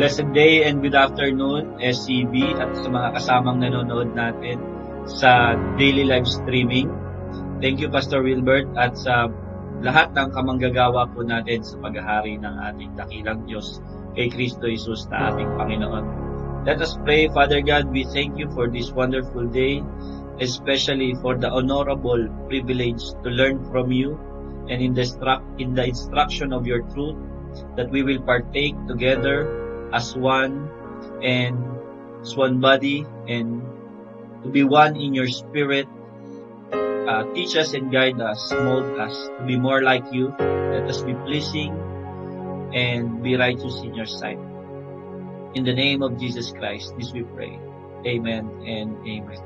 Blessed day and good afternoon, SCB, at sa mga kasamang nanonood natin sa daily live streaming. Thank you, Pastor Wilbert, at sa lahat ng kamanggagawa po natin sa paghahari ng ating dakilang Diyos kay Kristo Jesus na ating Panginoon. Let us pray. Father God, we thank you for this wonderful day, especially for the honorable privilege to learn from you and in the instruction of your truth, that we will partake together as one and as one body and to be one in your spirit. Teach us and guide us, mold us to be more like you. Let us be pleasing and be righteous in your sight. In the name of Jesus Christ, this we pray. Amen and amen.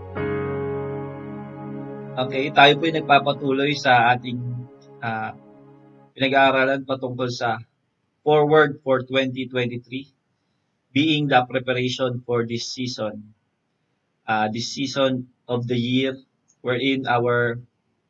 Okay, tayo po ay nagpapatuloy sa ating pinag-aaralan patungkol sa Forward for 2023, being the preparation for this season of the year, wherein our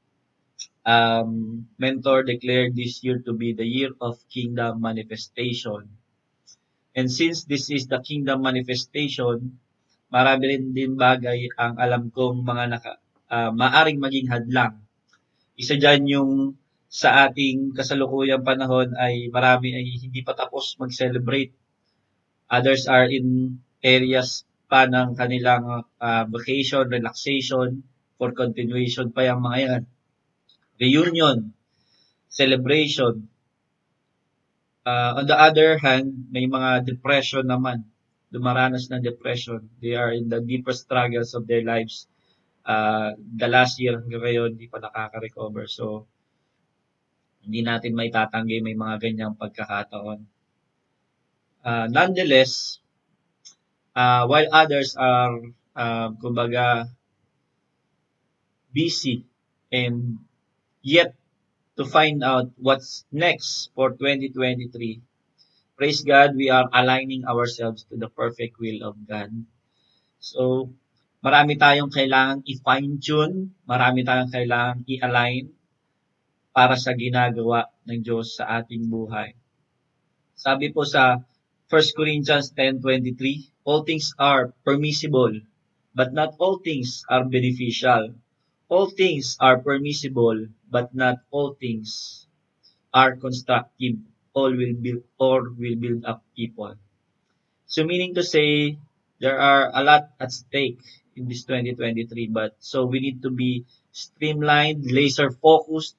mentor declared this year to be the year of kingdom manifestation. And since this is the kingdom manifestation, marami rin din bagay ang alam kong mga maaring maging hadlang. Isa dyan yung sa ating kasalukuyang panahon ay marami ay hindi pa tapos mag-celebrate. Others are in areas pa ng kanilang vacation, relaxation, for continuation pa yung mga yan. Reunion, celebration. On the other hand, may mga depression naman. Dumaranas ng depression. They are in the deepest struggles of their lives. The last year hanggang ngayon, hindi pa nakaka-recover. So, hindi natin may tatanggi may mga ganyang pagkakataon. Nonetheless, while others are, kumbaga, busy and yet to find out what's next for 2023, praise God, we are aligning ourselves to the perfect will of God. So, marami tayong kailangang i-fine-tune, marami tayong kailangang i-align para sa ginagawa ng Diyos sa ating buhay. Sabi po sa 1 Corinthians 10:23, all things are permissible, but not all things are beneficial. All things are permissible, but not all things are constructive. All will build up people. So meaning to say, there are a lot at stake in this 2023, but so we need to be streamlined, laser focused,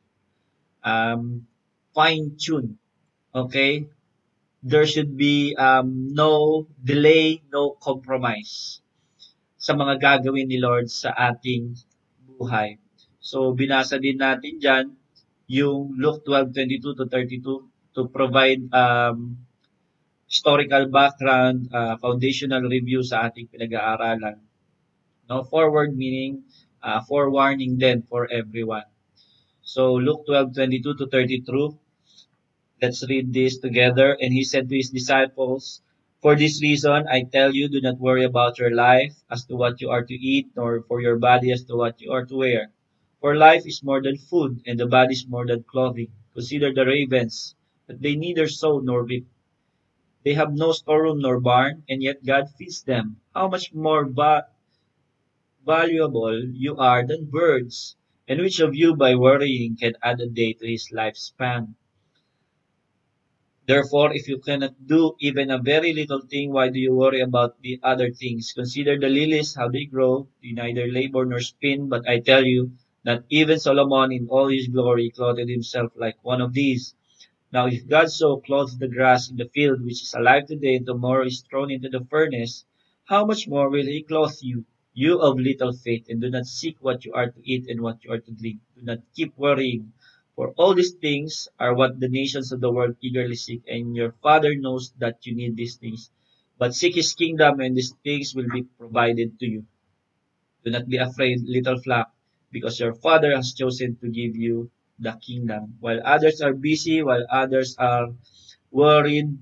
fine-tuned. Okay? There should be no delay, no compromise sa mga gagawin ni Lord sa ating buhay. So, binasa din natin dyan yung Luke 12:22-32 to provide historical background, foundational review sa ating pinag-aaralan. No, forward meaning forewarning then for everyone. So, Luke 12:22-32, let's read this together. And he said to his disciples, for this reason, I tell you, do not worry about your life as to what you are to eat, nor for your body as to what you are to wear. For life is more than food, and the body is more than clothing. Consider the ravens, that they neither sow nor reap. They have no storeroom nor barn, and yet God feeds them. How much more valuable you are than birds? And which of you, by worrying, can add a day to his lifespan? Therefore, if you cannot do even a very little thing, why do you worry about the other things? Consider the lilies, how they grow. They neither labor nor spin, but I tell you that even Solomon in all his glory clothed himself like one of these. Now, if God so clothes the grass in the field, which is alive today and tomorrow is thrown into the furnace, how much more will he clothe you, you of little faith? And do not seek what you are to eat and what you are to drink. Do not keep worrying. For all these things are what the nations of the world eagerly seek, and your Father knows that you need these things. But seek his kingdom, and these things will be provided to you. Do not be afraid, little flock, because your Father has chosen to give you the kingdom. While others are busy, while others are worried,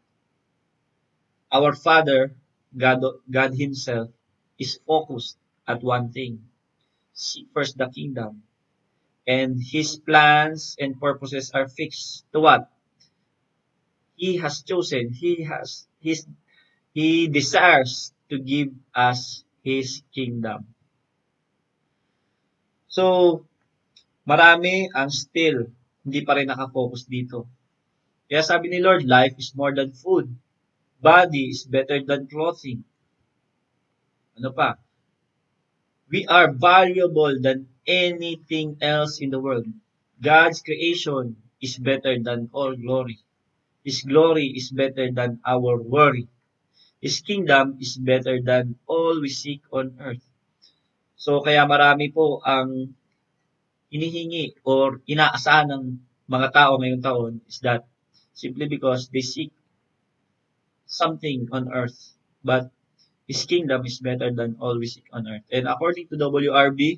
our Father, God himself, is focused at one thing. Seek first the kingdom. And his plans and purposes are fixed to what? He has chosen. His He desires to give us His kingdom. So, marami ang still hindi pa rin nakafocus dito. Kaya sabi ni Lord, life is more than food. Body is better than clothing. Ano pa? We are valuable than anything else in the world. God's creation is better than all glory. His glory is better than our worry. His kingdom is better than all we seek on earth. So kaya marami po ang hinihingi or inaasahan ng mga tao ngayong taon is that simply because they seek something on earth. But His kingdom is better than all we seek on earth. And according to WRB,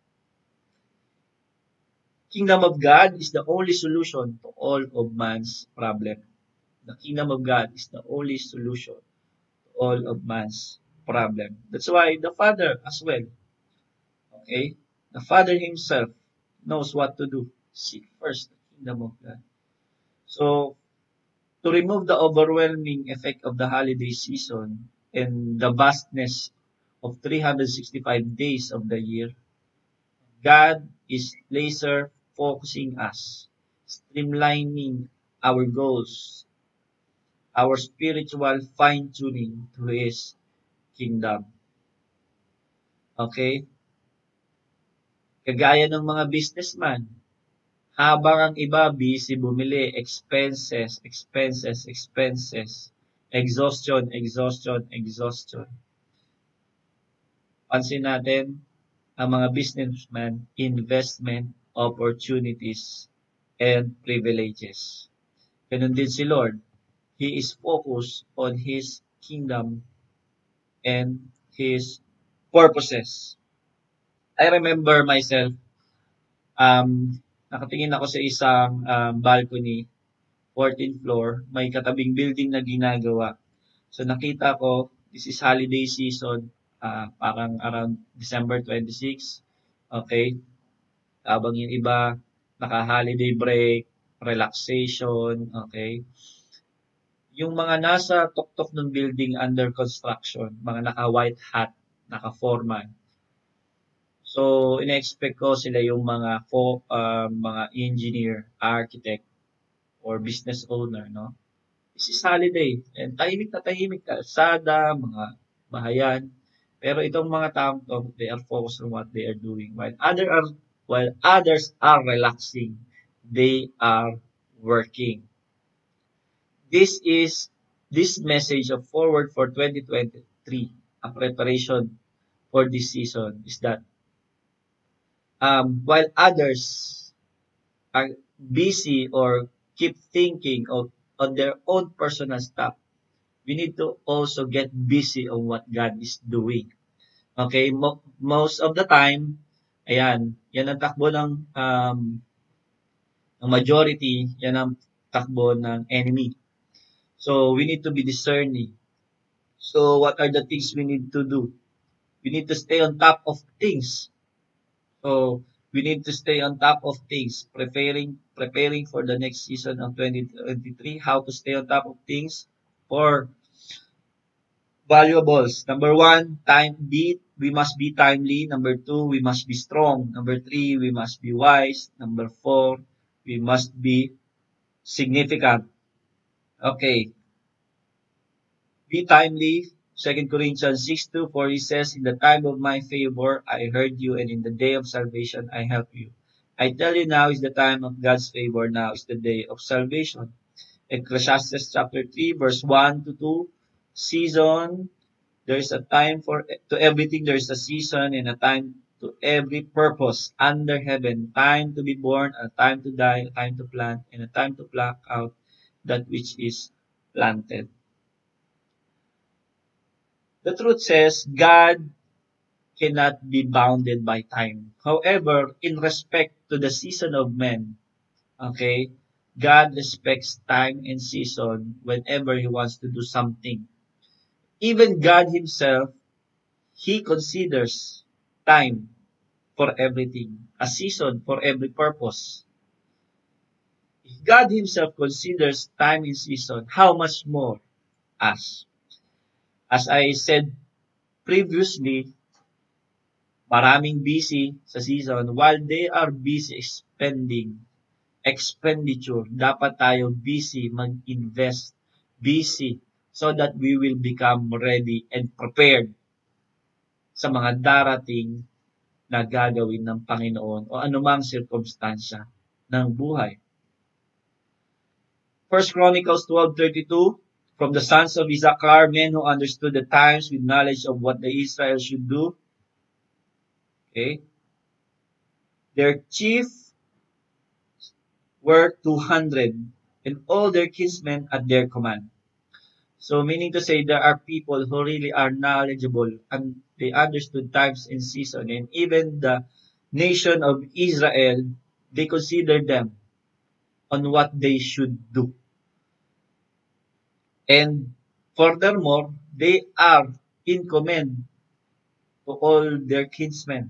Kingdom of God is the only solution to all of man's problem. The kingdom of God is the only solution to all of man's problem. That's why the Father as well, okay? The Father Himself knows what to do. Seek first the kingdom of God. So, to remove the overwhelming effect of the holiday season and the vastness of 365 days of the year, God is laser focusing us, streamlining our goals, our spiritual fine-tuning to His kingdom. Okay? Kagaya ng mga businessman, habang ang iba busy bumili, expenses, expenses, expenses, exhaustion, exhaustion, exhaustion. Pansin natin, ang mga businessman, investment, opportunities, and privileges. Ganun din si Lord. He is focused on His kingdom and His purposes. I remember myself, nakatingin ako sa isang balcony, 14th floor, may katabing building na ginagawa. So nakita ko, this is holiday season, parang around December 26, okay? Habang yung iba, naka-holiday break, relaxation, okay? Yung mga nasa tuktok ng building under construction, mga naka-white hat, naka-foreman. So, ina-expect ko sila yung mga engineer, architect, or business owner, no? This is holiday. And tahimik na tahimik, kalsada, mga bahayan. Pero itong mga taong to, they are focused on what they are doing. While others are relaxing, they are working. This message of Forward for 2023, a preparation for this season, is that while others are busy or keep thinking on their own personal stuff, we need to also get busy on what God is doing. Okay, most of the time, ayan, yan ang takbo ng majority, yan ang takbo ng enemy. So, we need to be discerning. So, what are the things we need to do? We need to stay on top of things. So, we need to stay on top of things, preparing for the next season of 2023, how to stay on top of things for valuables. Number 1, we must be timely. Number 2, we must be strong. Number 3, we must be wise. Number 4, we must be significant. Okay. Be timely. 2 Corinthians 6:2, for he says, in the time of my favor, I heard you, and in the day of salvation, I help you. I tell you, now is the time of God's favor. Now is the day of salvation. Ecclesiastes chapter 3, verse 1 to 2, season. There is a time to everything. There is a season and a time to every purpose under heaven. Time to be born, a time to die, a time to plant, and a time to pluck out that which is planted. The truth says God cannot be bounded by time. However, in respect to the season of men, okay, God respects time and season whenever He wants to do something. Even God Himself, He considers time for everything, a season for every purpose. If God Himself considers time and season, how much more us? As I said previously, maraming busy sa season. While they are busy spending, expenditure, dapat tayo busy mag-invest, busy, so that we will become ready and prepared sa mga darating na gagawin ng Panginoon o anumang sirkumstansya ng buhay. 1 Chronicles 12:32, from the sons of Issachar, men who understood the times with knowledge of what the Israel should do. Okay? Their chief were 200, and all their kinsmen at their command. So meaning to say, there are people who really are knowledgeable and they understood times and season. And even the nation of Israel, they consider them on what they should do. And furthermore, they are in command to all their kinsmen.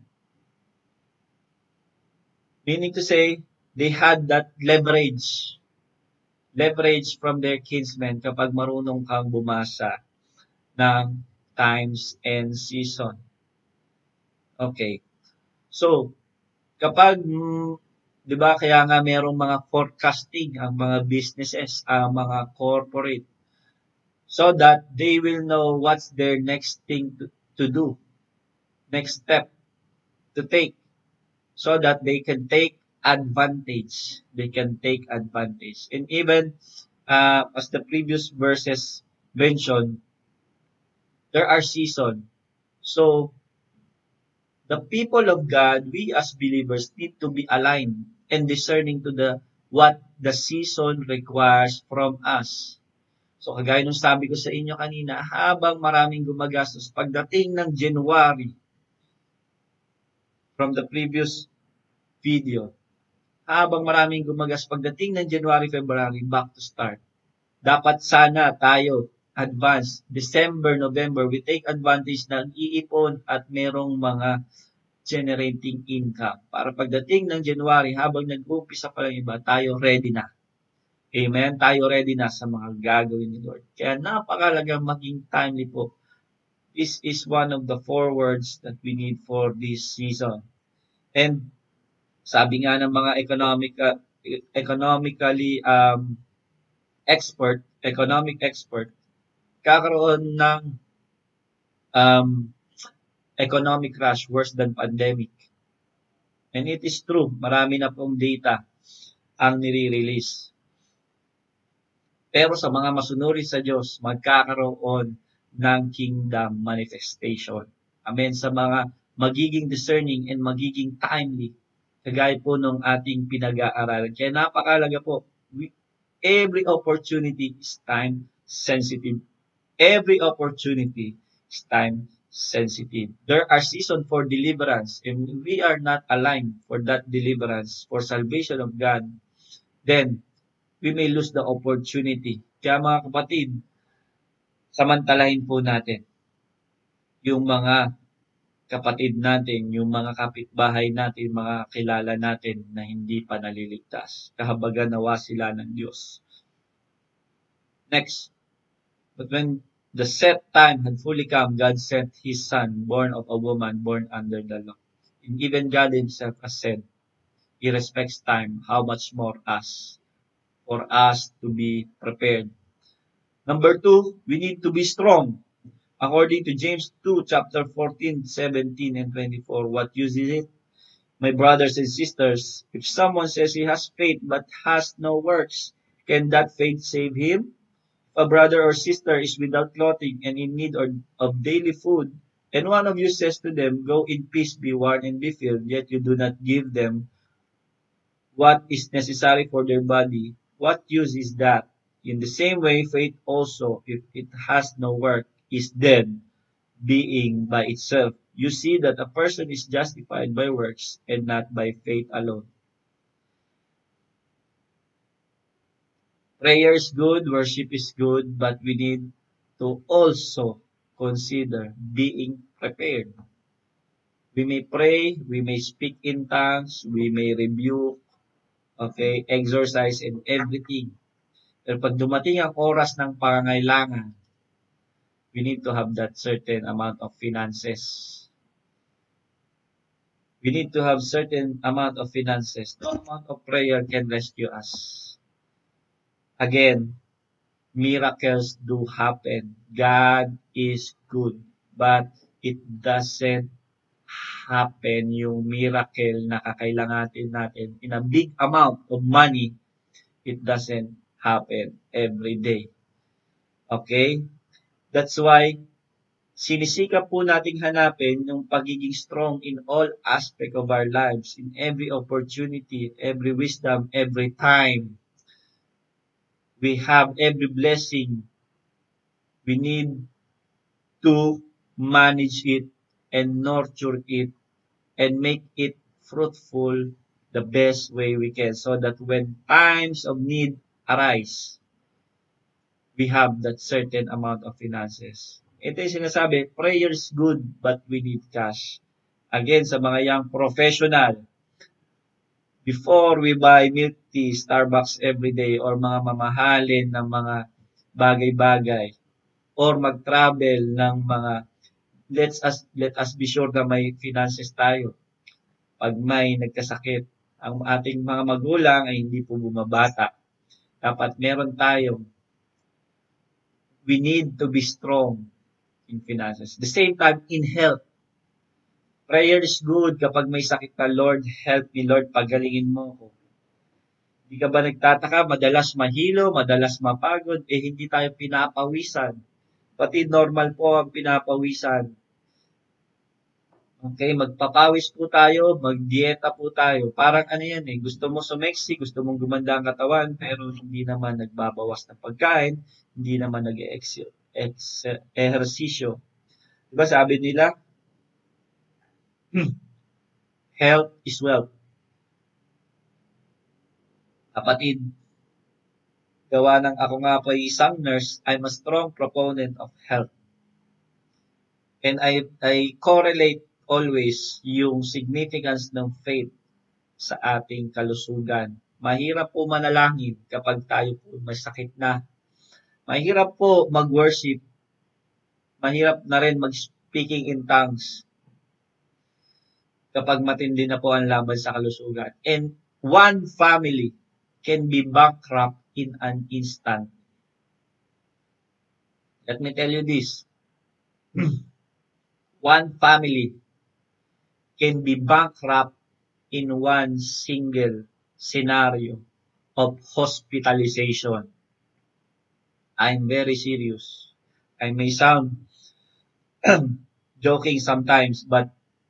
Meaning to say, they had that leverage from their kinsmen kapag marunong kang bumasa ng times and season. Okay. So, kapag, di ba, kaya nga merong mga forecasting ang mga businesses, ang mga corporate, so that they will know what's their next thing to do, next step to take, so that they can take advantage. They can take advantage. And even, as the previous verses mentioned, there are seasons. So, the people of God, we as believers need to be aligned and discerning to what the season requires from us. So, kagaya nung sabi ko sa inyo kanina, habang maraming gumagastos, pagdating ng January, from the previous video, habang maraming gumagastos, pagdating ng January, February, back to start. Dapat sana tayo, advance, December, November, we take advantage na iipon at merong mga generating income. Para pagdating ng January, habang nag-umpisa pa lang iba, tayo ready na. Amen? Tayo ready na sa mga gagawin ni Lord. Kaya napakalagang maging timely po. This is one of the 4 words that we need for this season. And sabi nga ng mga economic expert, kakaroon ng economic crash worse than pandemic. And it is true, marami na pong data ang nire-release. Pero sa mga masunuri sa Diyos, magkakaroon ng kingdom manifestation. Amen. Sa mga magiging discerning and magiging timely, kagaya po nung ating pinag-aaralan. Kaya napakalaga po, every opportunity is time sensitive. Every opportunity is time sensitive. There are seasons for deliverance, and we are not aligned for that deliverance, for salvation of God, then we may lose the opportunity. Kaya mga kapatid, samantalahin po natin yung mga kapatid natin, yung mga kapitbahay natin, mga kilala natin na hindi pa naliligtas. Kahabagan nawa sila ng Diyos. Next, but when the set time had fully come, God sent His Son, born of a woman, born under the law. And even God Himself has said, He respects time, how much more us, for us to be prepared. Number 2, we need to be strong. According to James 2, chapter 14, 17, and 24, what use is it? My brothers and sisters, if someone says he has faith but has no works, can that faith save him? If a brother or sister is without clothing and in need of daily food, and one of you says to them, go in peace, be warmed and be filled, yet you do not give them what is necessary for their body, what use is that? In the same way, faith also, if it has no work, is dead, being by itself. You see that a person is justified by works and not by faith alone. Prayer is good, worship is good, but we need to also consider being prepared. We may pray, we may speak in tongues, we may rebuke, okay, exercise and everything. Pero pag dumating ang oras ng pangangailangan, we need to have that certain amount of finances. We need to have certain amount of finances. No amount of prayer can rescue us. Again, miracles do happen. God is good, but it doesn't happen yung miracle na kakailanganin natin in a big amount of money. It doesn't happen every day. Okay? That's why sinisikap po nating hanapin yung pagiging strong in all aspect of our lives, in every opportunity, every wisdom, every time. We have every blessing. We need to manage it and nurture it and make it fruitful the best way we can so that when times of need arise, we have that certain amount of finances. Ito yung sinasabi, prayer is good but we need cash. Again, sa mga young professional, before we buy milk tea, Starbucks every day, or mga mamahalin ng mga bagay-bagay, or mag-travel ng mga, let us be sure na may finances tayo. Pag may nagkasakit, ang ating mga magulang ay hindi po bumabata. Dapat meron tayong, we need to be strong in finances. The same time, in health. Prayer is good kapag may sakit ka, Lord, help me, Lord, pagalingin mo ako. Hindi ka ba nagtataka, madalas mahilo, madalas mapagod, hindi tayo pinapawisan. Pati normal po ang pinapawisan. Okay, magpapawis po tayo, magdieta po tayo. Parang ano yan gusto mo sumeksi, gusto mong gumanda ang katawan, pero hindi naman nagbabawas ng pagkain, hindi naman nag-ehersisyo. Diba sabi nila, health is wealth. Kapatid, gawa ng ako nga po ay isang nurse, I'm a strong proponent of health. And I correlate always yung significance ng faith sa ating kalusugan. Mahirap po manalangin kapag tayo po may sakit na. Mahirap po mag-worship. Mahirap na rin mag-speaking in tongues kapag matindi na po ang laban sa kalusugan. And one family can be bankrupt in an instant. Let me tell you this. One family can be bankrupt in one single scenario of hospitalization. I'm very serious. I may sound joking sometimes, but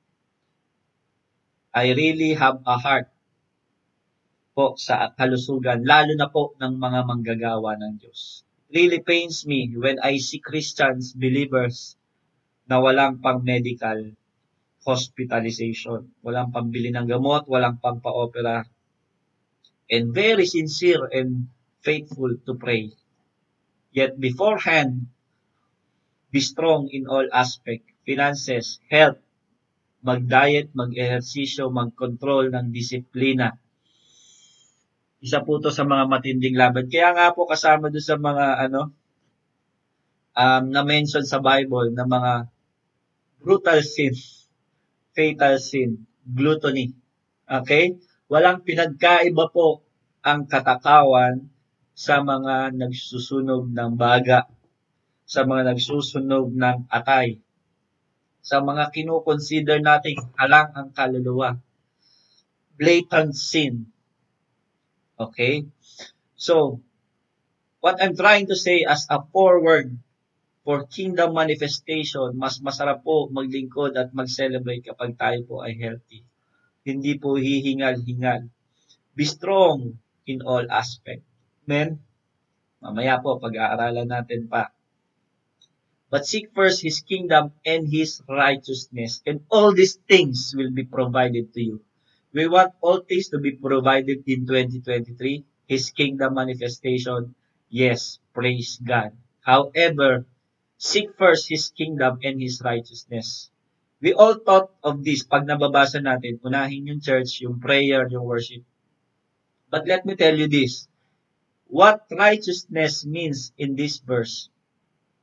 I really have a heart po sa kalusugan, lalo na po ng mga manggagawa ng Diyos. It really pains me when I see Christians, believers, na walang pang medical hospitalization. Walang pambili ng gamot, walang pang pa-opera. And very sincere and faithful to pray. Yet beforehand, be strong in all aspects. Finances, health, mag-diet, mag-ehersisyo, mag-control ng disiplina. Isa po to sa mga matinding laban. Kaya nga po kasama doon sa mga na-mention sa Bible na mga brutal sin, fatal sin, gluttony. Okay? Walang pinagkaiba po ang katakawan sa mga nagsusunog ng baga, sa mga nagsusunog ng atay, sa mga kinukonsider nating alang ang kaluluwa. Blatant sin. Okay? So, what I'm trying to say as a forward for kingdom manifestation, mas masarap po maglingkod at mag-celebrate kapag tayo po ay healthy. Hindi po hihingal-hingal. Be strong in all aspects. Amen? Mamaya po, pag-aaralan natin pa. But seek first His kingdom and His righteousness, and all these things will be provided to you. We want all things to be provided in 2023. His kingdom manifestation, yes, praise God. However, seek first His kingdom and His righteousness. We all thought of this pag nababasa natin, unahin yung church, yung prayer, yung worship. But let me tell you this. What righteousness means in this verse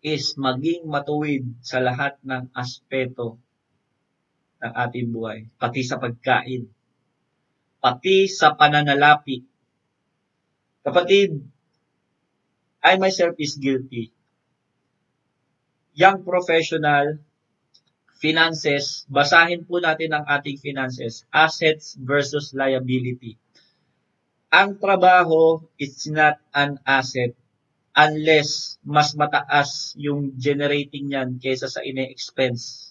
is maging matuwid sa lahat ng aspeto ng ating buhay. Pati sa pagkain. Pati sa pananalapi. Kapatid, I myself is guilty. Young professional, finances, basahin po natin ang ating finances. Assets versus liability. Ang trabaho is not an asset unless mas mataas yung generating niyan kaysa sa ine-expense.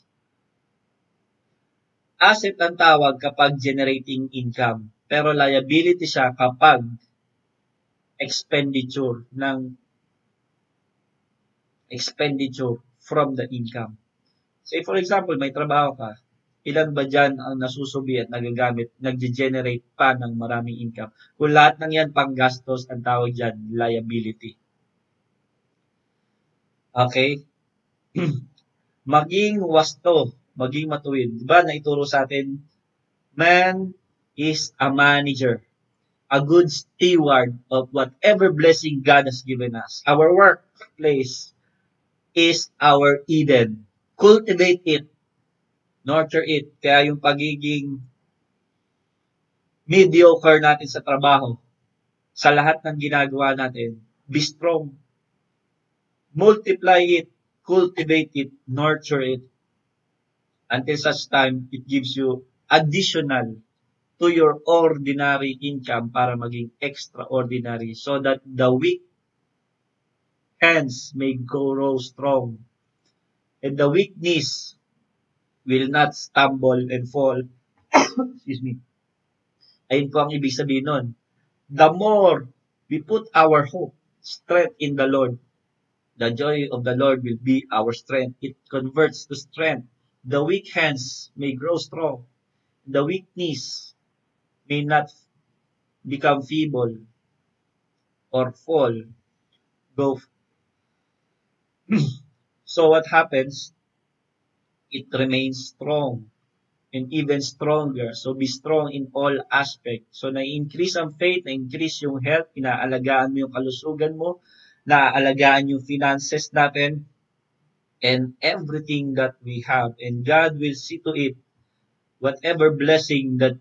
Asset ang tawag kapag generating income. Pero liability siya kapag expenditure from the income. Say for example, may trabaho ka. Ilan ba dyan ang nasusubi at nag-generate pa ng maraming income? Kung lahat ng yan pang gastos, ang tawag dyan, liability. Okay? Maging wasto, maging matuwid. Diba naituro sa atin, man is a manager, a good steward of whatever blessing God has given us. Our workplace is our Eden. Cultivate it. Nurture it. Kaya yung pagiging mediocre natin sa trabaho, sa lahat ng ginagawa natin, be strong. Multiply it. Cultivate it. Nurture it. Until such time, it gives you additional to your ordinary income para maging extraordinary so that the weak hands may grow strong and the weak knees will not stumble and fall. Excuse me. Ayun po ang ibig sabihin nun. The more we put our hope, strength in the Lord, the joy of the Lord will be our strength. It converts to strength. The weak hands may grow strong. The weak knees may not become feeble or fall. So what happens? It remains strong and even stronger. So be strong in all aspects. So na-increase ang faith, na-increase yung health, inaalagaan mo yung kalusugan mo, naaalagaan yung finances natin, and everything that we have. And God will see to it, whatever blessing that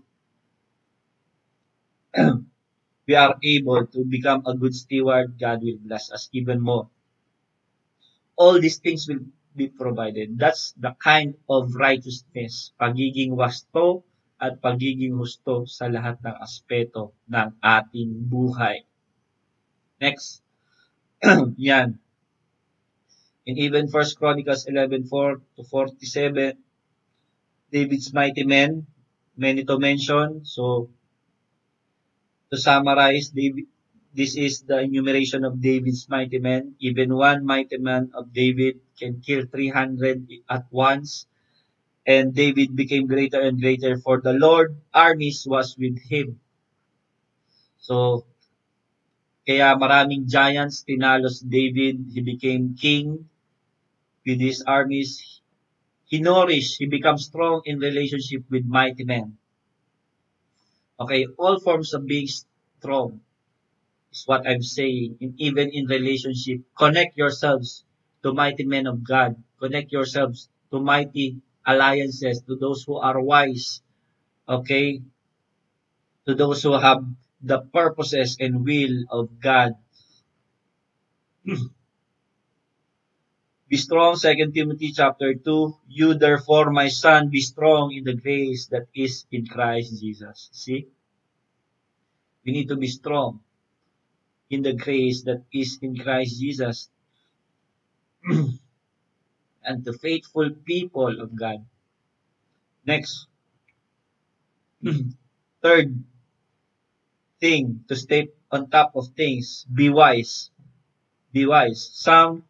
we are able to become a good steward, God will bless us even more. All these things will be provided. That's the kind of righteousness, pagiging wasto at pagiging husto sa lahat ng aspeto ng ating buhay. Next. Yan. In even 1 Chronicles 11:4-47, David's mighty men, many to mention. So, to summarize, this is the enumeration of David's mighty men. Even one mighty man of David can kill 300 at once. And David became greater and greater, for the Lord armies was with him. So, kaya maraming giants tinalos David. He became king with his armies. He becomes strong in relationship with mighty men. Okay, all forms of being strong is what I'm saying. Even in relationship, connect yourselves to mighty men of God. Connect yourselves to mighty alliances, to those who are wise. Okay? To those who have the purposes and will of God. Be strong, 2 Timothy chapter 2. You therefore, my son, be strong in the grace that is in Christ Jesus. See? We need to be strong in the grace that is in Christ Jesus. And the faithful people of God. Next. Third thing, to stay on top of things, be wise. Be wise. Psalm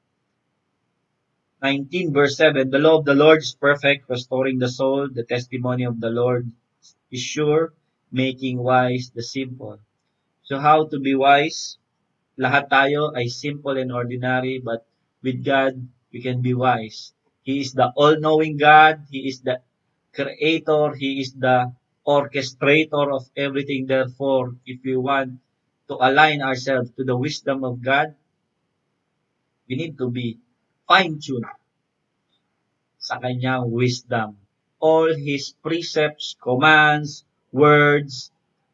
19 verse 7, the law of the Lord is perfect, restoring the soul. The testimony of the Lord is sure, making wise the simple. So how to be wise? Lahat tayo ay simple and ordinary, but with God, we can be wise. He is the all-knowing God. He is the creator. He is the orchestrator of everything. Therefore, if we want to align ourselves to the wisdom of God, We need to be fine-tuned sa kanyang wisdom. All His precepts, commands, words,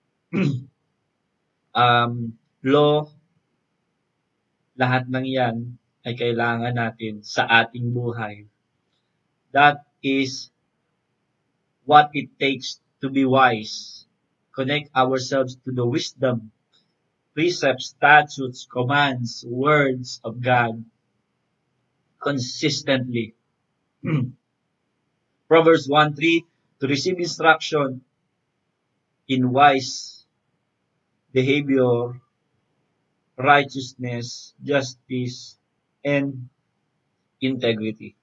law, lahat ng yan ay kailangan natin sa ating buhay. That is what it takes to be wise. Connect ourselves to the wisdom, precepts, statutes, commands, words of God consistently. Proverbs 1:3, to receive instruction in wise behavior, righteousness, justice, and integrity.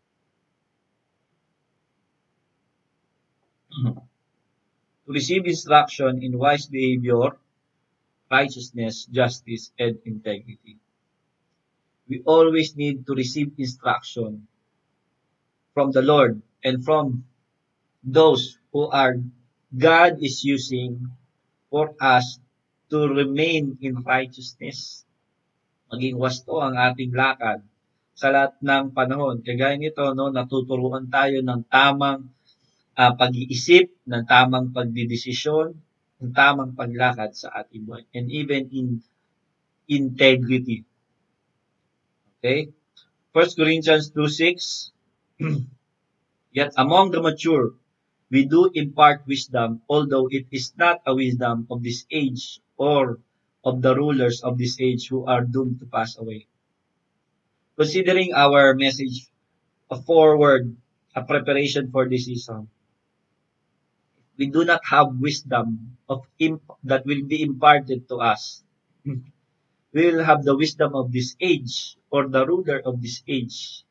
To receive instruction in wise behavior, righteousness, justice, and integrity. We always need to receive instruction from the Lord and from those who are God is using for us to remain in righteousness. Maging wasto ang ating lakad sa lahat ng panahon. Kagaya nito, no, natuturuan tayo ng tamang pag-iisip, ng tamang pagdidesisyon, ng tamang paglakad sa ating buhay. And even in integrity. Okay? 1 Corinthians 2:6, yet among the mature, we do impart wisdom, although it is not a wisdom of this age or of the rulers of this age who are doomed to pass away. Considering our message, a forward, a preparation for this season, we do not have wisdom that will be imparted to us. We will have the wisdom of this age or the ruler of this age.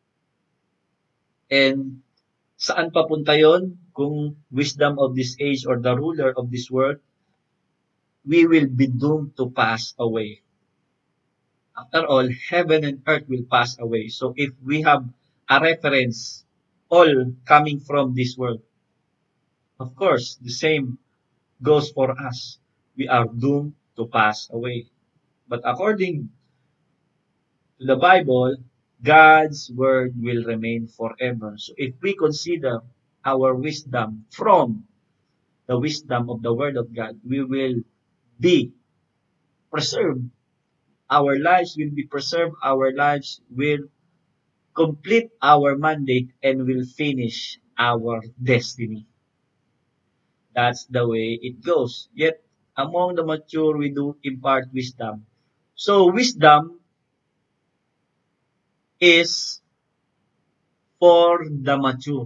And saan papunta yon? Kung wisdom of this age or the ruler of this world, we will be doomed to pass away. After all, heaven and earth will pass away. So if we have a reference, all coming from this world, of course, the same goes for us. We are doomed to pass away. But according to the Bible, God's word will remain forever. So if we consider our wisdom from the wisdom of the word of God, we will be preserved. Our lives will be preserved. Our lives will complete our mandate and will finish our destiny. That's the way it goes. Yet, among the mature, we do impart wisdom. So, wisdom is for the mature.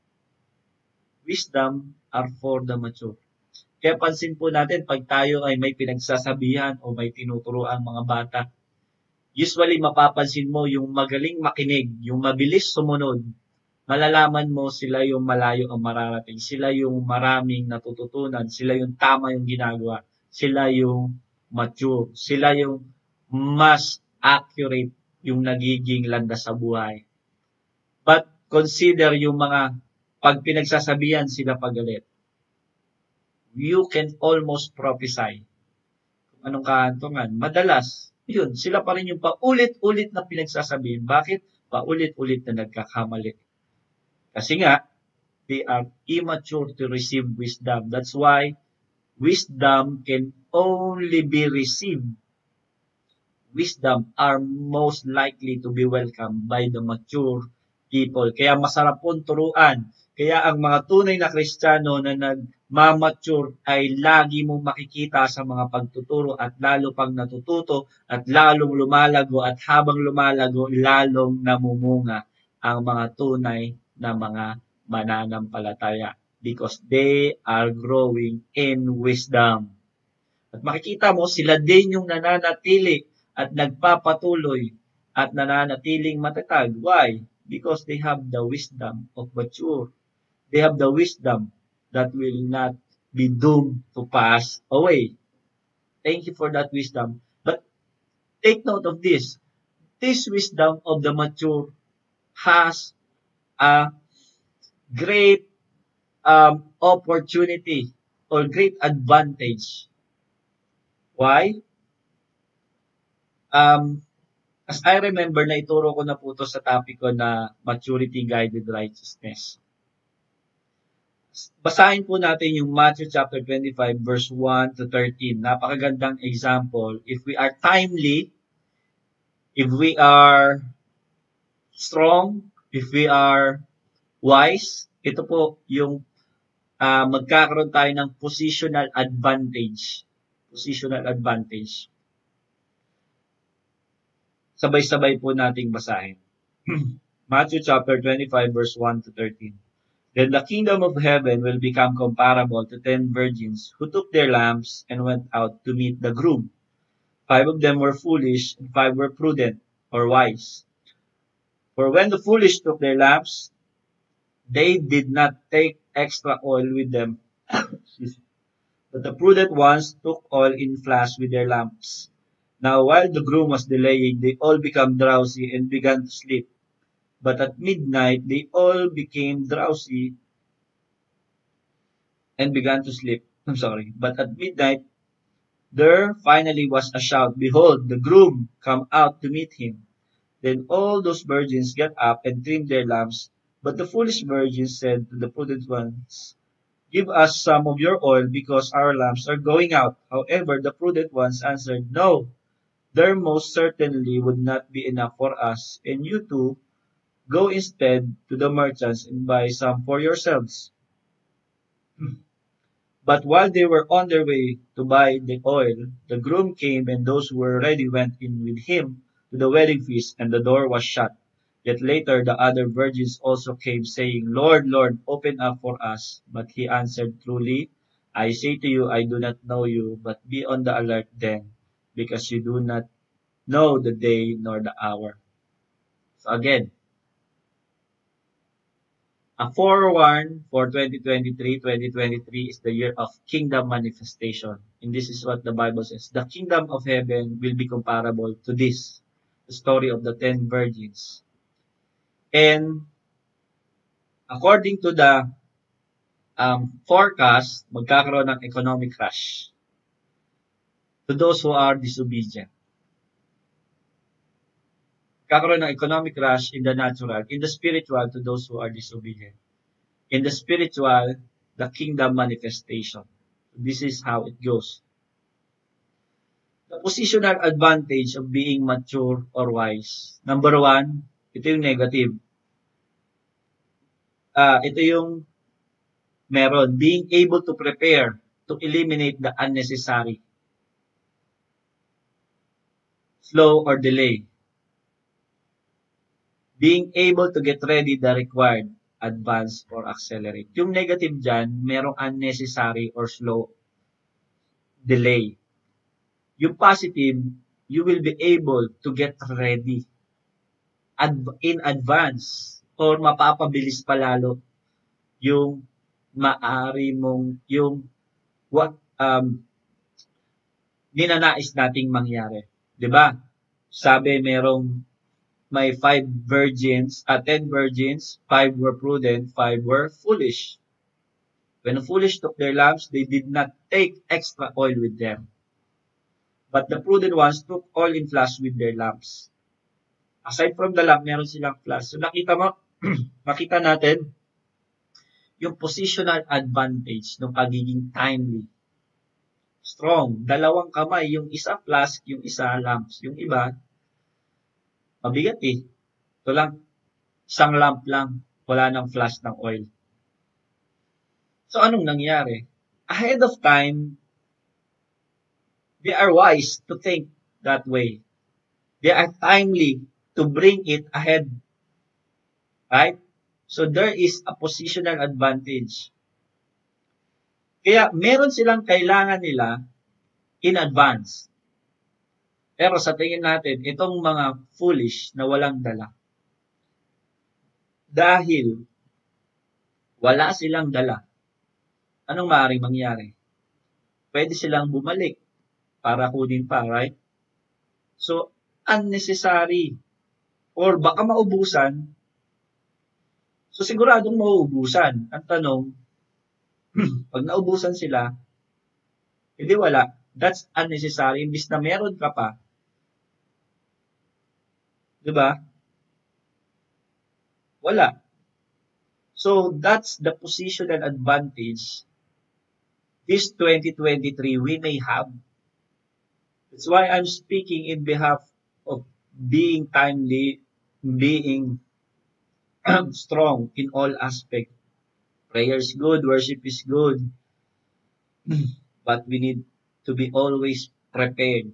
Wisdom are for the mature. Kaya pansin po natin, pag tayo ay may pinagsasabihan o may tinuturoan mga bata, usually mapapansin mo yung magaling makinig, yung mabilis sumunod, malalaman mo sila yung malayo ang mararating, sila yung maraming natututunan, sila yung tama yung ginagawa, sila yung mature, sila yung mas accurate yung nagiging landas sa buhay. But consider yung mga pag pinagsasabihan sila pagalit. You can almost prophesy. Kung anong kahantungan. Madalas, yun, sila pa rin yung paulit-ulit na pinagsasabihin. Bakit? Paulit-ulit na nagkakamali. Kasi nga, they are immature to receive wisdom. That's why wisdom can only be received. Wisdom are most likely to be welcomed by the mature people. Kaya masarap pong turuan. Kaya ang mga tunay na Kristiyano na nagmamature ay lagi mong makikita sa mga pagtuturo at lalo pang natututo at lalong lumalago at habang lumalago, lalong namumunga ang mga tunay na mga mananampalataya because they are growing in wisdom. At makikita mo, sila din yung nananatili at nagpapatuloy at nananatiling matatag. Why? Because they have the wisdom of mature. They have the wisdom that will not be doomed to pass away. Thank you for that wisdom. But take note of this. This wisdom of the mature has a great opportunity or great advantage. Why? As I remember, na ituro ko na po ito sa topic ko na Maturity Guided Righteousness. Basahin po natin yung Matthew chapter 25 verse 1 to 13. Napakagandang example. If we are timely, if we are strong, if we are wise, ito po yung magkakaroon tayo ng positional advantage. Positional advantage. Sabay-sabay po nating basahin. Matthew chapter 25 verse 1 to 13. Then the kingdom of heaven will become comparable to 10 virgins who took their lamps and went out to meet the groom. 5 of them were foolish and 5 were prudent or wise. For when the foolish took their lamps, they did not take extra oil with them, but the prudent ones took oil in flasks with their lamps. Now while the groom was delaying, they all became drowsy and began to sleep. But at midnight, they all became drowsy and began to sleep. But at midnight, there finally was a shout, "Behold, the groom come out to meet him." Then all those virgins got up and trimmed their lamps. But the foolish virgins said to the prudent ones, "Give us some of your oil, because our lamps are going out." However, the prudent ones answered, "No, there most certainly would not be enough for us, and you too, go instead to the merchants and buy some for yourselves." But while they were on their way to buy the oil, the groom came, and those who were ready went in with him to the wedding feast, and the door was shut. Yet later the other virgins also came, saying, "Lord, Lord, open up for us." But he answered, "Truly, I say to you, I do not know you, but be on the alert then, because you do not know the day nor the hour." So again, a forewarn for 2023. 2023 is the year of kingdom manifestation. And this is what the Bible says. The kingdom of heaven will be comparable to this, the story of the 10 virgins. And according to the forecast, magkakaroon ng economic crash to those who are disobedient. Magkakaroon ng economic crash in the natural, in the spiritual to those who are disobedient. In the spiritual, the kingdom manifestation. This is how it goes. The positional advantage of being mature or wise. Number 1, ito yung negative. Ito yung meron, being able to prepare to eliminate the unnecessary, slow or delay. Being able to get ready the required, advance or accelerate. Yung negative dyan, merong unnecessary or slow, delay. Yung positive, you will be able to get ready in advance or mapapabilis palalo yung maari mong, yung what ninanais nating mangyari. 'Di ba? Sabi may 5 virgins, 10 virgins, 5 were prudent, 5 were foolish. When the foolish took their lamps, they did not take extra oil with them. But the prudent ones took oil in flasks with their lamps. Aside from the lamp, meron silang flask. So makita natin yung positional advantage ng pagiging timely. Strong. 2 kamay. Yung isa flask, yung isa lamps. Yung iba, mabigat eh. Ito lang, isang lamp lang. Wala nang flash ng oil. So, anong nangyari? Ahead of time, they are wise to think that way. They are timely to bring it ahead. Right? So, there is a positional advantage. Kaya, meron silang kailangan nila in advance. Pero sa tingin natin, itong mga foolish na walang dala. Dahil wala silang dala, anong maaaring mangyari? Pwede silang bumalik para kunin pa, right? So, unnecessary. Or baka maubusan. So, siguradong mauubusan. Ang tanong, pag naubusan sila, hindi wala. That's unnecessary. Imbis na meron ka pa, Di ba? Wala. So, that's the positional advantage this 2023 we may have. That's why I'm speaking in behalf of being timely, being strong in all aspects. Prayer is good, worship is good, but we need to be always prepared.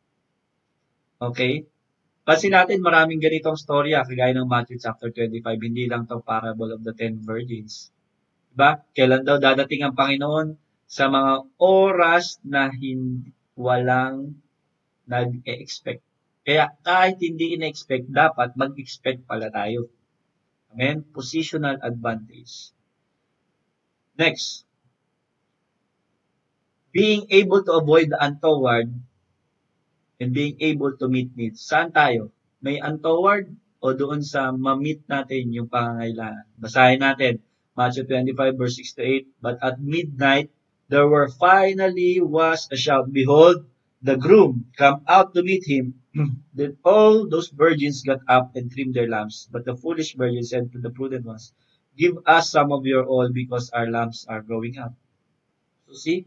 Okay? Pansin natin maraming ganitong storya, kagaya ng Matthew chapter 25, hindi lang to parable of the 10 virgins. Diba? Kailan daw dadating ang Panginoon? Sa mga oras na walang nag-e-expect. Kaya kahit hindi in-expect, dapat mag-expect pala tayo. Amen? Positional advantage. Next, being able to avoid the untoward and being able to meet needs. Saan tayo? May untoward o doon sa ma-meet natin yung pangangailangan? Basahin natin. Matthew 25 verse 6 to 8. But at midnight, there finally was a shout, Behold, the groom come out to meet him. Then all those virgins got up and trimmed their lamps. But the foolish virgins said to the prudent ones, Give us some of your oil because our lamps are going out. So see,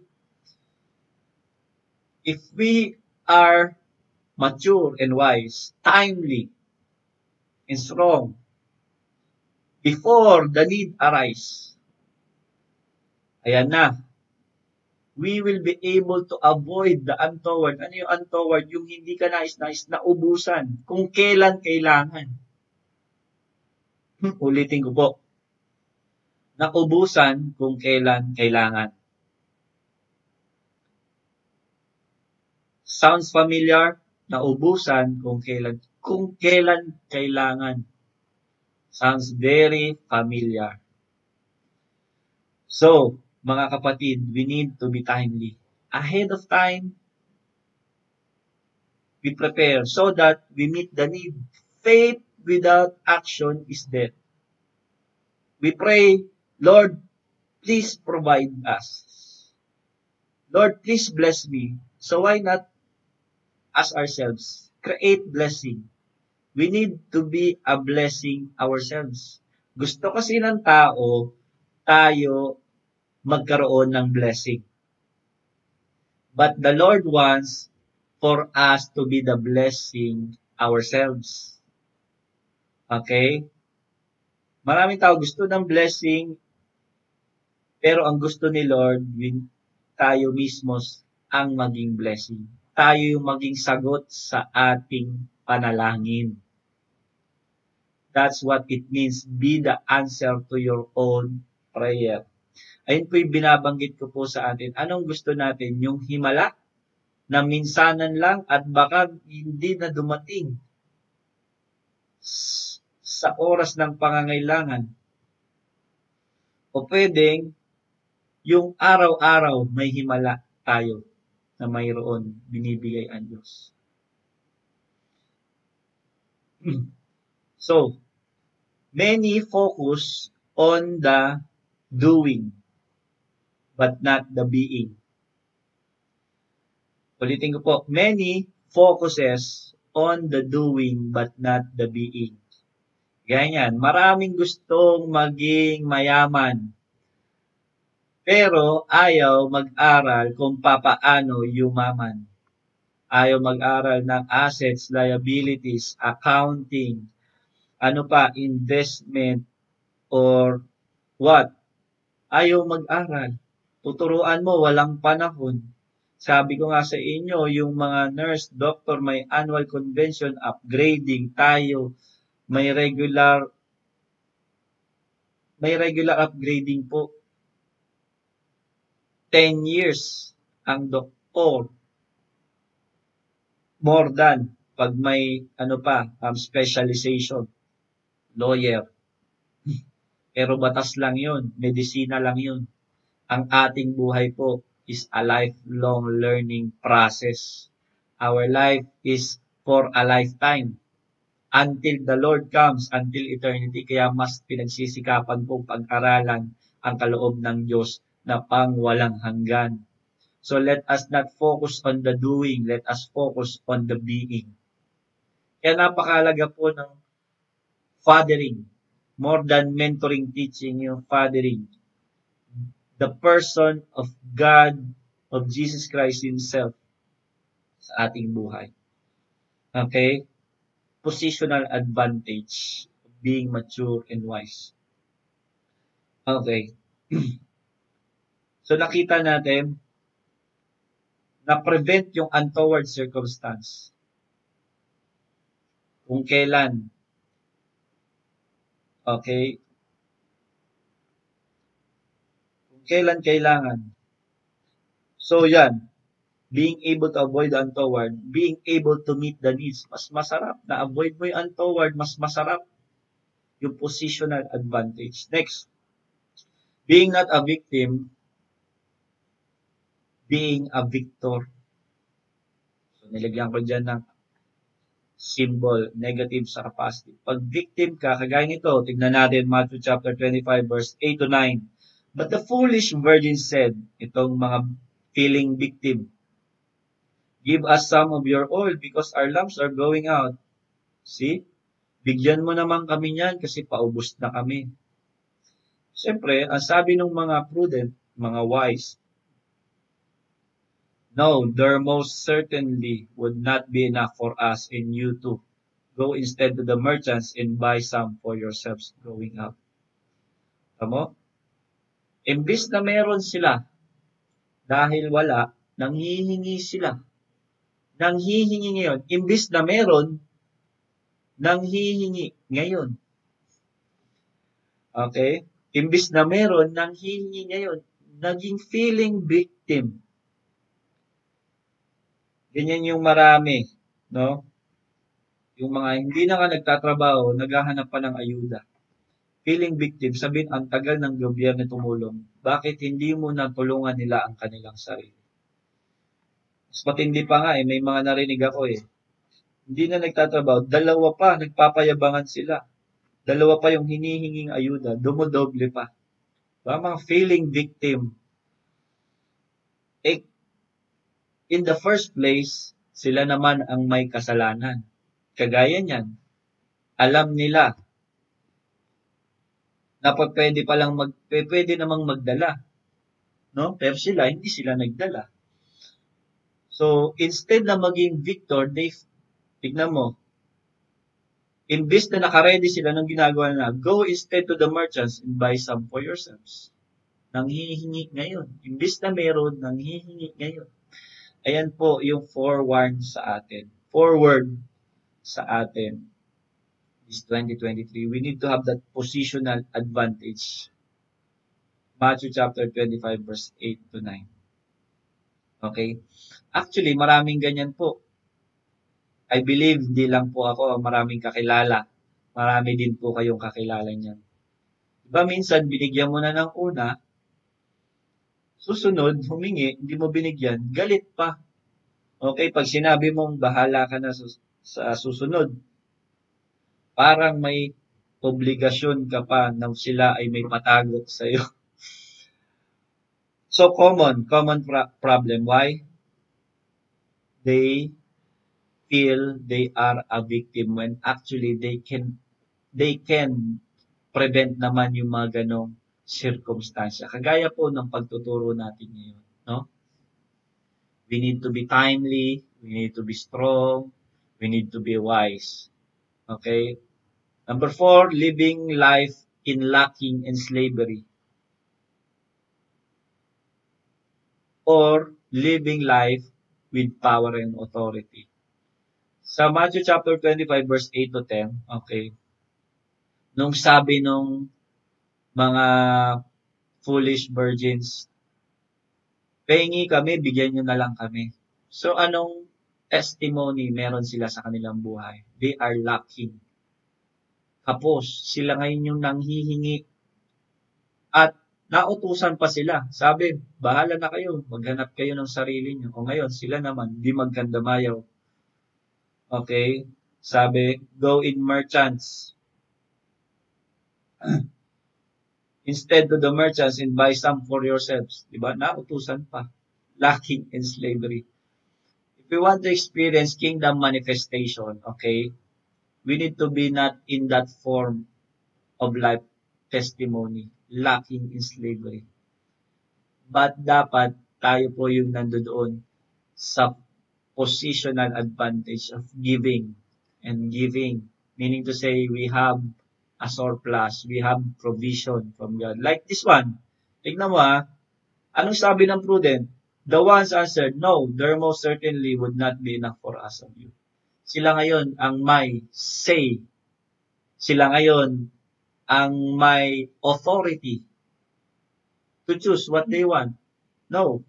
if we are mature and wise, timely and strong, before the need arise, ayan na, we will be able to avoid the untoward. Ano yung untoward? Yung hindi ka nais-nais na ubusan kung kailan kailangan. Ulitin ko po. Naubusan kung kailan kailangan. Sounds familiar? Naubusan kung kailan kailangan. Sounds very familiar. So, mga kapatid, we need to be timely. Ahead of time, we prepare so that we meet the need. Faith without action is dead. We pray, Lord, please provide us. Lord, please bless me. So why not ask ourselves, create blessing. We need to be a blessing ourselves. Gusto kasi ng tao, tayo magkaroon ng blessing. But the Lord wants for us to be the blessing ourselves. Okay? Maraming tao gusto ng blessing, pero ang gusto ni Lord, tayo mismo ang maging blessing. Tayo yung maging sagot sa ating panalangin. That's what it means, be the answer to your own prayer. Ayun po yung binabanggit ko po sa atin. Anong gusto natin? Yung himala na minsanan lang at baka hindi na dumating sa oras ng pangangailangan. O pwedeng yung araw-araw may himala tayo na mayroon binibigay ang Diyos. So, many focus on the doing, but not the being. Ulitin ko po, many focuses on the doing, but not the being. Ganyan, maraming gustong maging mayaman, pero ayaw mag-aral kung papaano yumaman. Ayaw mag-aral ng assets, liabilities, accounting, investment, or what? Ayaw mag-aral. Tuturuan mo, walang panahon. Sabi ko nga sa inyo, yung mga nurse, doctor, may annual convention, upgrading tayo, may regular upgrading po. 10 years ang doktor. More than pag may specialization, lawyer. Pero batas lang yun, medisina lang yun. Ang ating buhay po is a lifelong learning process. Our life is for a lifetime. Until the Lord comes, until eternity. Kaya mas pinagsisikapan pong pag-aralan ang kaloob ng Diyos na pang walang hanggan. So let us not focus on the doing, let us focus on the being. Kaya napakahalaga po ng fathering. More than mentoring, teaching, yung fathering. The person of God, of Jesus Christ Himself sa ating buhay. Okay? Positional advantage of being mature and wise. Okay. So nakita natin na prevent yung untoward circumstance. Kung kailan, okay, kung kailan kailangan. So yan, being able to avoid the untoward, being able to meet the needs, mas masarap. Na-avoid mo yung untoward, mas masarap yung positional advantage. Next, being not a victim, being a victor. So nilagyan ko dyan ng symbol, negative sa positive. Pag victim ka, kagaya nito, tignan natin Matthew chapter 25 verse 8 to 9. But the foolish virgin said, itong mga feeling victim, give us some of your oil because our lamps are going out. See? Bigyan mo naman kami niyan kasi paubos na kami. Siyempre, ang sabi ng mga prudent, mga wise, no, there most certainly would not be enough for us and you too. Go instead to the merchants and buy some for yourselves going out. Tamo? Imbis na meron sila, dahil wala, nanghihingi sila. Nanghihingi ngayon. Imbis na meron, nanghihingi ngayon. Okay? Imbis na meron, nanghihingi ngayon. Naging feeling victim. Ganyan yung marami, no? Yung mga hindi na ka nagtatrabaho, naghahanap pa ng ayuda. Feeling victim, sabihin, ang tagal ng gobyerno tumulong. Bakit hindi mo natulungan nila ang kanilang sarili? Mas matindi pa nga may mga narinig ako Hindi na nagtatrabaho, dalawa pa, nagpapayabangan sila. Dalawa pa yung hinihinging ayuda, dumodoble pa. Mga feeling victim. In the first place, sila naman ang may kasalanan. Kagaya niyan, alam nila na pwede namang magdala. No? Pero hindi sila nagdala. So, instead na maging victor, tignan mo, imbis na nakaready sila ng ginagawa na, go instead to the merchants and buy some for yourselves. Nanghihingi ngayon. Imbis na meron, nanghihingi ngayon. Ayan po yung forward sa atin. This 2023. We need to have that positional advantage. Matthew chapter 25 verse 8 to 9. Okay? Actually, maraming ganyan po. I believe, di lang po ako, maraming kakilala. Marami din po kayong kakilala niyan. Diba minsan, binigyan mo na ng una, susunod, humingi, hindi mo binigyan, galit pa. Okay, pag sinabi mong bahala ka na sa susunod, parang may obligasyon ka pa na sila ay may patagot sa iyo. So common problem. Why? They feel they are a victim when actually they can prevent naman yung mga ganong circumstansya. Kagaya po ng pagtuturo natin ngayon, no? We need to be timely, we need to be strong, we need to be wise. Okay? Number 4, living life in lacking and slavery. Or living life with power and authority. Sa Matthew chapter 25 verse 8 to 10, okay, nung sabi nung mga foolish virgins, pahingi kami, bigyan nyo na lang kami. So, anong testimony meron sila sa kanilang buhay? They are lacking. Tapos, sila ngayon yung nanghihingi. At nautusan pa sila. Sabi, bahala na kayo. Maghanap kayo ng sarili nyo. O ngayon, sila naman, di magkandamayaw. Okay? Sabi, go in merchants. Instead to the merchants and buy some for yourselves. Diba? Nautusan pa. Lacking in slavery. If we want to experience kingdom manifestation, okay, We need to be not in that form of life testimony, lacking in slavery. But dapat tayo po yung nandoon sa positional advantage of giving and giving. Meaning to say, we have a surplus, we have provision from God. Like this one, tignan mo anong sabi ng prudent? The ones answered, no, there most certainly would not be enough for us of you. Sila ngayon ang may say. Sila ngayon ang may authority to choose what they want. No.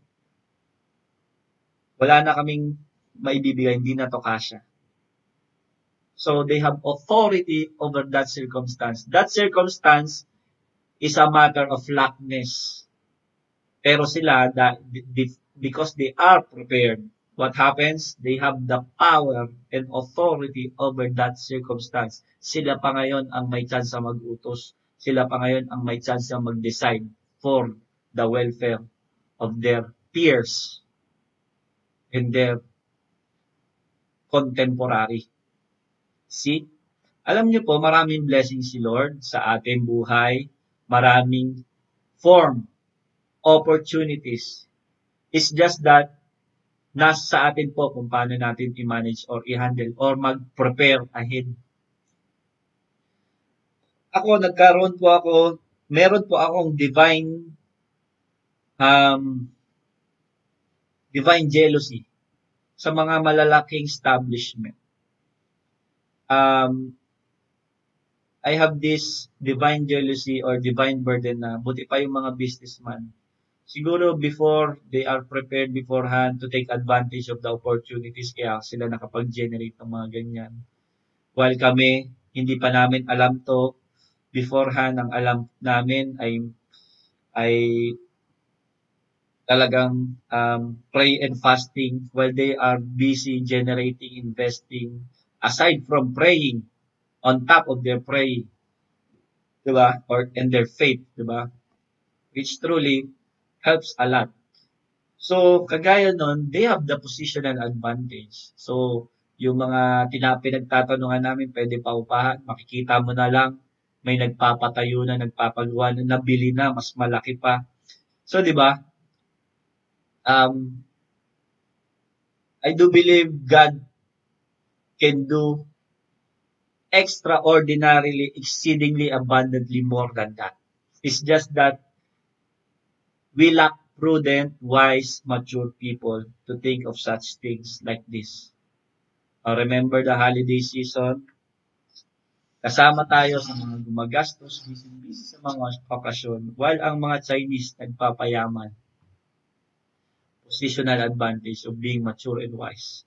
Wala na kaming maibibigay, hindi na to kasya. So, they have authority over that circumstance. That circumstance is a matter of lackness. Pero sila, because they are prepared, what happens? They have the power and authority over that circumstance. Sila pa ngayon ang may chance mag-utos. Sila pa ngayon ang may chance mag-decide for the welfare of their peers and their contemporary. See? Alam niyo po, maraming blessings si Lord sa ating buhay. Maraming form, opportunities. It's just that nasa atin po kung paano natin i-manage or i-handle or mag-prepare ahead. Meron po akong divine jealousy sa mga malalaking establishment. I have this divine jealousy or divine burden na buti pa yung mga businessman. Siguro before, they are prepared beforehand to take advantage of the opportunities kaya sila nakapag-generate ng mga ganyan. While kami, hindi pa namin alam to beforehand. Ang alam namin ay talagang pray and fasting while they are busy generating, investing, aside from praying, on top of their praying, diba? And their faith, diba? Which truly helps a lot. So, kagaya nun, they have the positional advantage. So, yung mga pinagtatanungan namin, pwede paupahan, makikita mo na lang, may nagpapatayo na, nagpapagawa na, nabili na, mas malaki pa. So, diba? I do believe God can do extraordinarily, exceedingly, abundantly more than that. It's just that we lack prudent, wise, mature people to think of such things like this. Remember the holiday season? Kasama tayo sa mga gumagastos, busy sa mga okasyon, while ang mga Chinese nagpapayaman. Positional advantage of being mature and wise.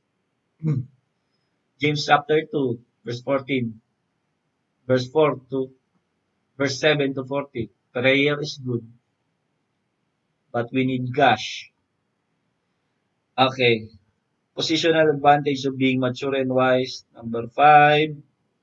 James chapter 2, verse 14, verse 4 to verse 7 to 40. Prayer is good, but we need cash. Okay. Positional advantage of being mature and wise. Number 5.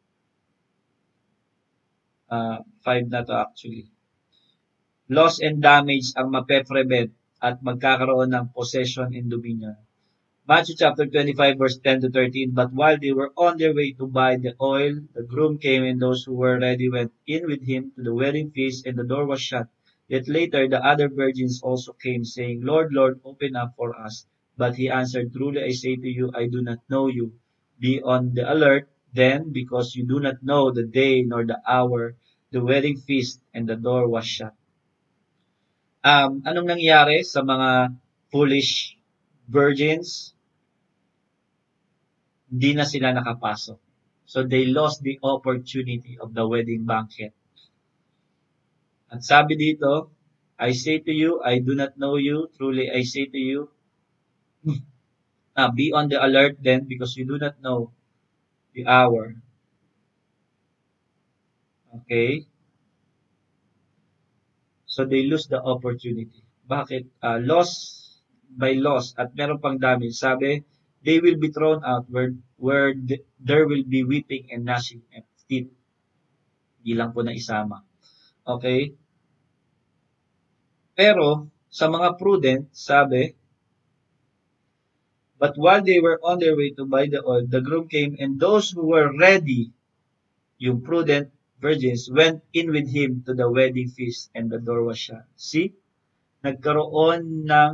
5 na to actually. Loss and damage ang mape-prevent at magkakaroon ng possession and dominion. Matthew chapter 25 verse 10 to 13. But while they were on their way to buy the oil, the groom came and those who were ready went in with him to the wedding feast and the door was shut. Yet later the other virgins also came saying, Lord, Lord, open up for us. But he answered, Truly I say to you, I do not know you. Be on the alert then, because you do not know the day nor the hour, the wedding feast and the door was shut. Anong nangyari sa mga foolish virgins? Hindi na sila nakapasok. So they lost the opportunity of the wedding banquet. At sabi dito, I say to you, I do not know you. Truly I say to you, be on the alert then, because you do not know the hour. Okay? So they lose the opportunity. Bakit? Loss by loss. At meron pang damage. Sabi, they will be thrown out where there will be weeping and gnashing of teeth. Hindi lang po na isama. Okay? Pero, sa mga prudent, sabi, but while they were on their way to buy the oil, the groom came and those who were ready yung prudent virgins went in with him to the wedding feast and the door was shut. See? Nagkaroon ng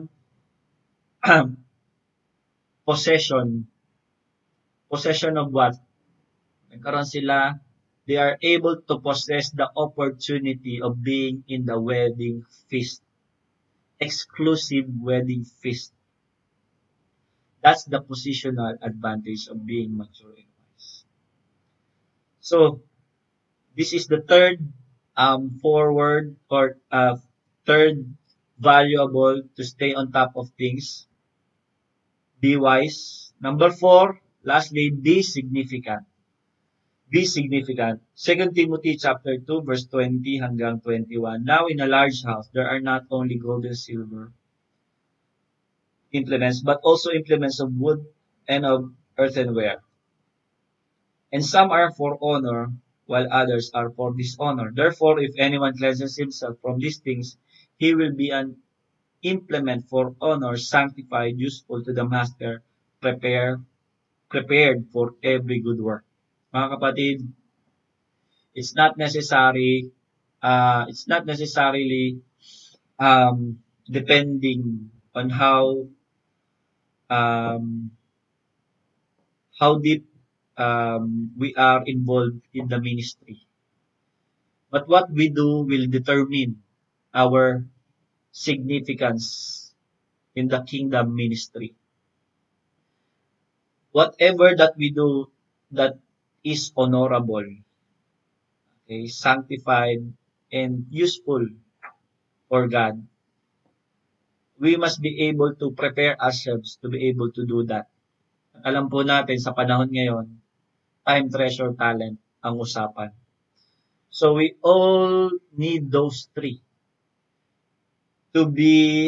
possession. Possession of what? Nagkaroon sila, they are able to possess the opportunity of being in the wedding feast. Exclusive wedding feast. That's the positional advantage of being mature and wise. So, this is the third forward or third valuable to stay on top of things. Be wise. Number 4, lastly, be significant. Be significant. 2 Timothy chapter 2 verse 20 hanggang 21. Now in a large house, there are not only gold and silver implements, but also implements of wood and of earthenware. And some are for honor, while others are for dishonor. Therefore, if anyone cleanses himself from these things, he will be an implement for honor, sanctified, useful to the master, prepared for every good work. Mga kapatid, it's not necessarily depending on how deep we are involved in the ministry. But what we do will determine our significance in the kingdom ministry. Whatever that we do that is honorable, okay, sanctified, and useful for God, we must be able to prepare ourselves to be able to do that. Alam po natin sa panahon ngayon, time, treasure, talent ang usapan. So we all need those three to be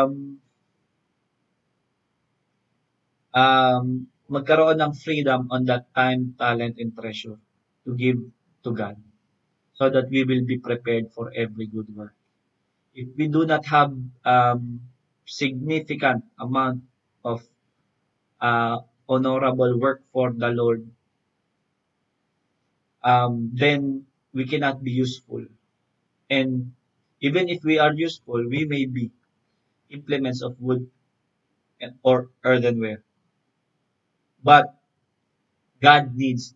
magkaroon ng freedom on that time, talent, and treasure to give to God so that we will be prepared for every good work. If we do not have significant amount of honorable work for the Lord, then we cannot be useful. And even if we are useful, we may be implements of wood or earthenware. But God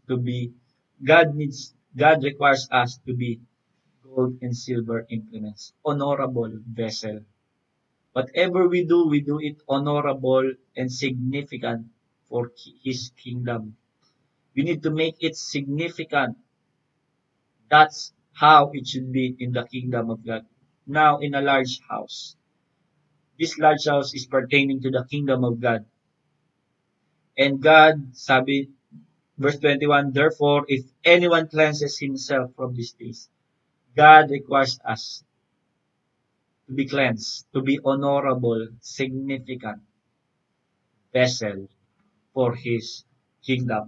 requires us to be gold and silver implements, honorable vessel. Whatever we do it honorable and significant for His kingdom. We need to make it significant. That's how it should be in the kingdom of God. Now, in a large house. This large house is pertaining to the kingdom of God. And God, sabi, verse 21, therefore, if anyone cleanses himself from these things, God requires us to be cleansed, to be honorable, significant vessel for His kingdom.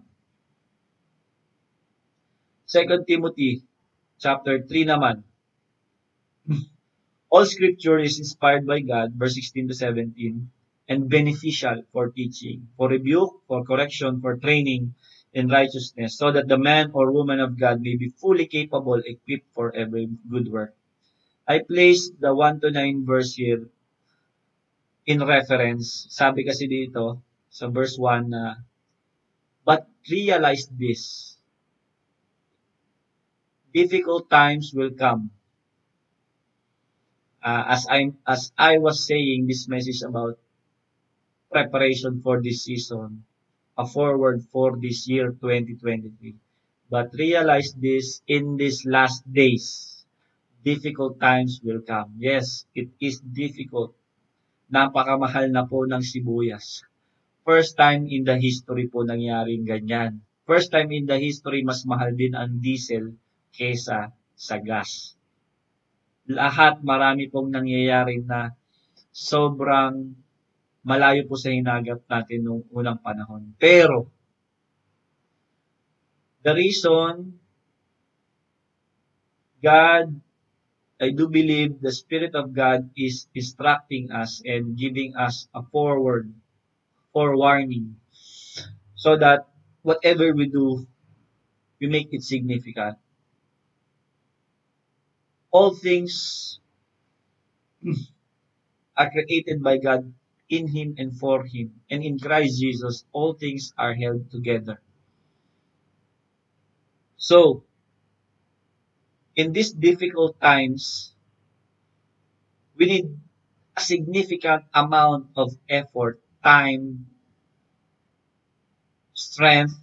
2 Timothy chapter 3 naman. All scripture is inspired by God, verse 16 to 17, and beneficial for teaching, for rebuke, for correction, for training in righteousness, so that the man or woman of God may be fully capable, equipped for every good work. I placed the 1 to 9 verse here in reference. Sabi kasi dito sa verse 1 na, but realize this, difficult times will come. As I was saying this message about preparation for this season, a forward for this year 2023. But realize this, in these last days, difficult times will come. Yes, it is difficult. Napakamahal na po ng sibuyas. First time in the history po nangyaring ganyan. First time in the history, mas mahal din ang diesel kesa sa gas. Lahat, marami pong nangyayari na sobrang malayo po sa hinagap natin noong unang panahon. Pero, the reason God, I do believe the Spirit of God is instructing us and giving us a forewarning, so that whatever we do, we make it significant. All things are created by God in Him and for Him. And in Christ Jesus, all things are held together. So, in these difficult times, we need a significant amount of effort, time, strength,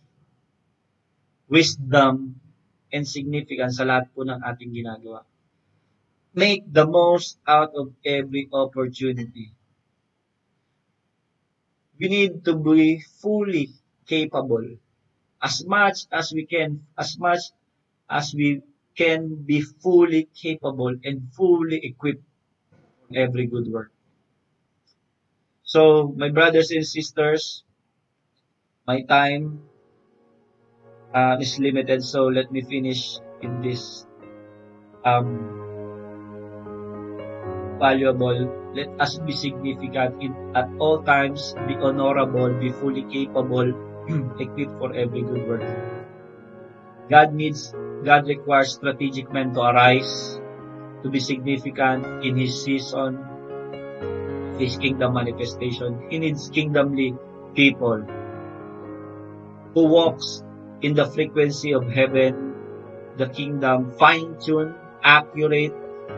wisdom, and significance sa lahat po ng ating ginagawa. Make the most out of every opportunity. We need to be fully capable as much as we can be fully capable and fully equipped for every good work. So, my brothers and sisters, my time is limited, so let me finish in this valuable. Let us be significant at all times, be honorable, be fully capable, equipped for every good work. God requires strategic men to arise, to be significant in His season, His kingdom manifestation. He needs kingdomly people who walks in the frequency of heaven, the kingdom, fine-tuned, accurate,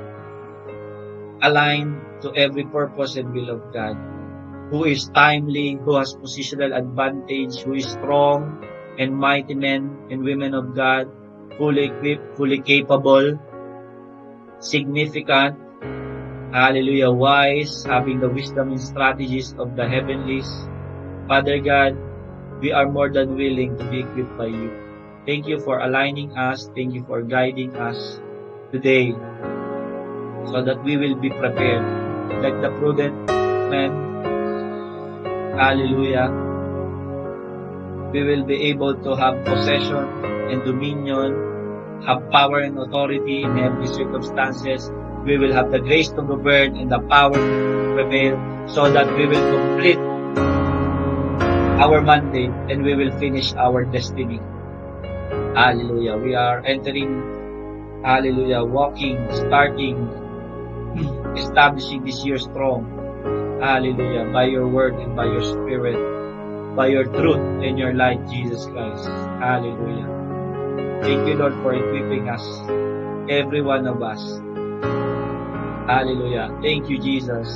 aligned to every purpose and will of God, who is timely, who has positional advantage, who is strong and mighty men and women of God, fully equipped, fully capable, significant, hallelujah, wise, having the wisdom and strategies of the heavenlies. Father God, we are more than willing to be equipped by you. Thank you for aligning us. Thank you for guiding us today so that we will be prepared like the prudent men. Hallelujah. We will be able to have possession and dominion, have power and authority in every circumstances. We will have the grace to govern and the power to prevail so that we will complete our mandate and we will finish our destiny. Hallelujah. We are entering, hallelujah, walking, starting, establishing this year strong. Hallelujah. By your word and by your spirit, by your truth and your light, Jesus Christ. Hallelujah. Thank you, Lord, for equipping us, every one of us. Hallelujah. Thank you, Jesus.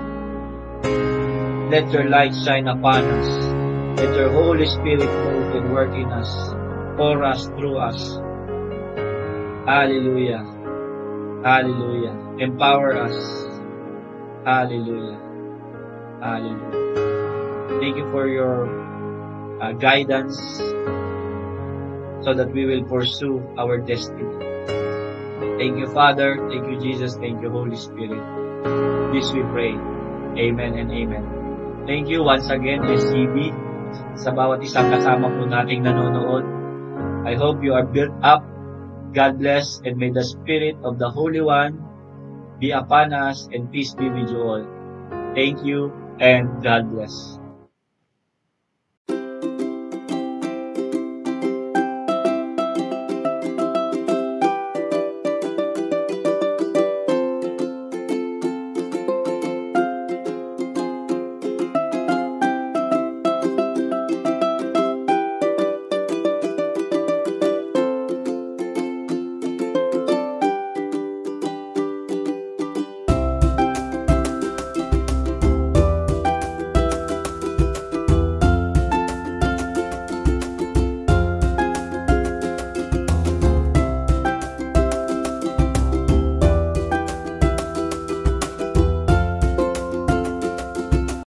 Let your light shine upon us. Let your Holy Spirit move and work in us, for us, through us. Hallelujah. Hallelujah. Empower us. Hallelujah. Hallelujah. Thank you for your guidance so that we will pursue our destiny. Thank you, Father. Thank you, Jesus. Thank you, Holy Spirit. This we pray. Amen and amen. Thank you once again, SCB, sa bawat isang kasama po nating nanonood. I hope you are built up. God bless, and may the Spirit of the Holy One be upon us, and peace be with you all. Thank you, and God bless.